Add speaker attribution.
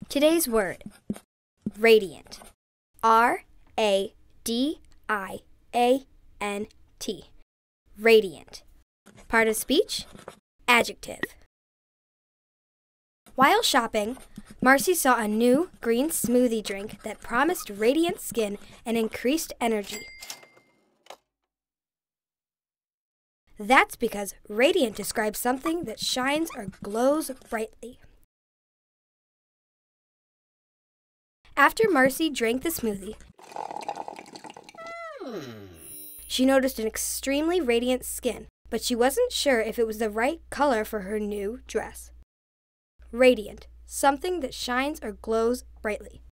Speaker 1: Today's word, radiant. R-A-D-I-A-N-T. Radiant. Part of speech, adjective. While shopping, Marcy saw a new green smoothie drink that promised radiant skin and increased energy. That's because radiant describes something that shines or glows brightly. After Marcy drank the smoothie, she noticed an extremely radiant skin, but she wasn't sure if it was the right color for her new dress. Radiant, something that shines or glows brightly.